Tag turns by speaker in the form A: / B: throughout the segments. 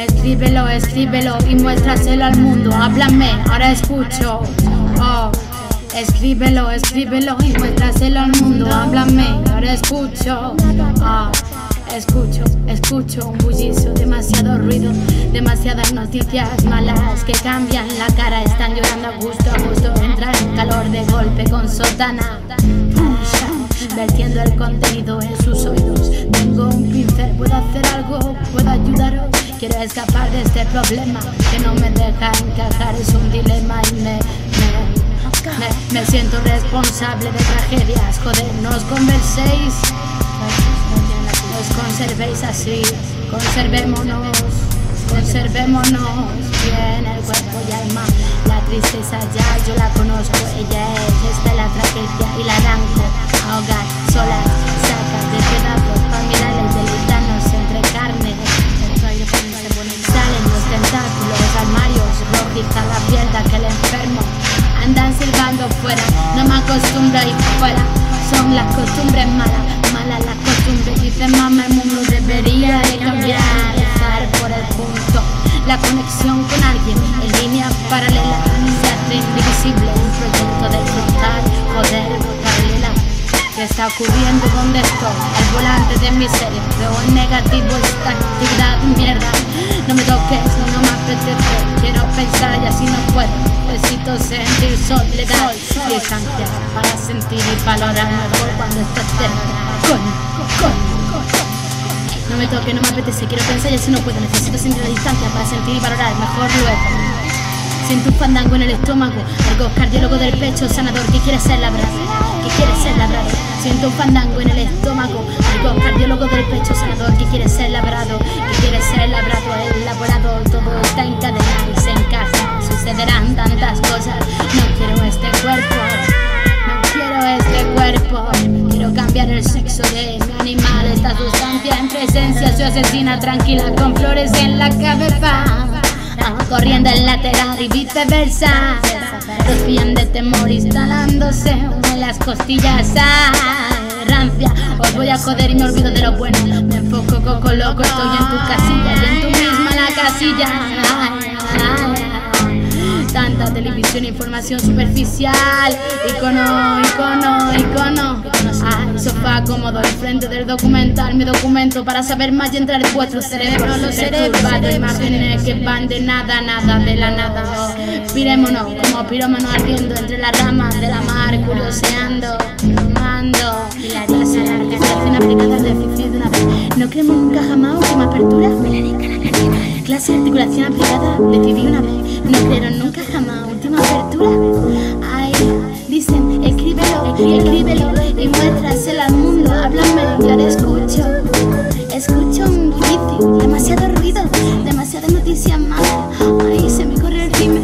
A: Escríbelo, escríbelo y muéstraselo al mundo. Háblame, ahora escucho. Oh. Escríbelo, escríbelo y muéstraselo al mundo. Háblame, ahora escucho. Oh. Escucho un bullicio, demasiado ruido, demasiadas noticias malas que cambian la cara, están llorando a gusto, entra en calor de golpe con sotana, vertiendo el contenido en sus oídos. Tengo un pincel, puedo hacer algo, puedo ayudaros, quiero escapar de este problema que no me deja encajar, es un dilema y me siento responsable de tragedias, joder, no os converséis. Os conservéis así, conservémonos bien el cuerpo y alma. La tristeza ya yo la conozco, ella es, esta es la tragedia y la arranco, ahogar, sola, saca de pedazos para mirarles deleitarnos entre carne. Salen los tentáculos, armarios, rojiza la abierta que el enfermo andan silbando fuera, no me acostumbro a ir fuera, son las costumbres malas las costumbres, dice mamá, el mundo debería de cambiar, empezar por el punto, la conexión con alguien en línea paralela, se hace indivisible, un proyecto de frontal, joder, paralela, ¿qué está ocurriendo? ¿Dónde estoy? El volante de mi cerebro, en negativo esta actividad, mierda, no me toques, no me apetece, quiero pensar y así no puedo, necesito sentir soledad, distancia para sentir y valorar mejor cuando estés cerca. No me toque, no me apetece, quiero pensar y así no puedo. Necesito sentir la distancia para sentir y valorar mejor luego. Siento un fandango en el estómago, algo cardiólogo del pecho, sanador que quiere ser labrado, que quiere ser labrado. Siento un fandango en el estómago, algo cardiólogo del pecho, sanador que quiere ser labrado, que quiere ser labrado, elaborado. Todo está encadenado y se encaja, sucederán tantas cosas. No quiero este cuerpo, no quiero este cuerpo. Quiero cambiar el sexo de mi animal, esta sustancia en presencia se asesina tranquila con flores en la cabeza, corriendo en lateral y viceversa, respirando de temor instalándose en las costillas, rancia, os voy a joder y me olvido de lo bueno, me enfoco coco loco, estoy en tu casilla y en tu misma la casilla. Tanta televisión, información superficial, icono. Sofá cómodo enfrente del documental, me documento para saber más y entrar en vuestro cerebro. Los cerebros, imágenes que van de nada de la nada. Pirémonos como pirómano ardiendo entre las ramas de la mar, curioseando, fumando. Clase de articulación aplicada al déficit de una vez. No creemos nunca jamás última apertura. Clase de articulación aplicada, decidí una vez. No creyeron nunca jamás última apertura. Ay, dicen, escríbelo y muéstraselo al mundo. Háblame y ahora escucho un bullicio, demasiado ruido, demasiadas noticias malas. Ay, se me corre el rímel.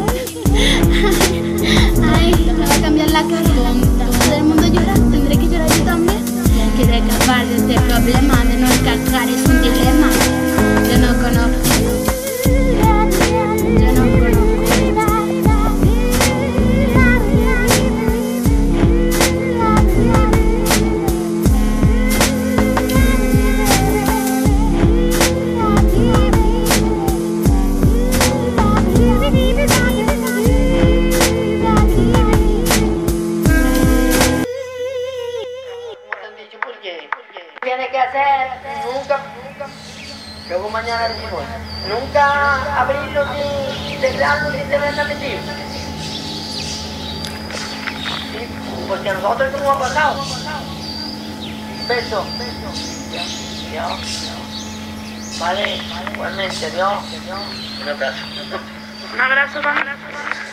A: Ay, me va a cambiar la cara. Todo el mundo llora, tendré que llorar yo también. Quiero escapar de este problema de no encajar, es un dilema. Yo no conozco.
B: Tiene que hacer nunca, luego mañana decimos, nunca abrirlo ni cerrarlo sin tener metido. Sí, porque a nosotros no ha pasado. Beso. Dios. Vale, igualmente, Dios. Un abrazo.
A: Un abrazo,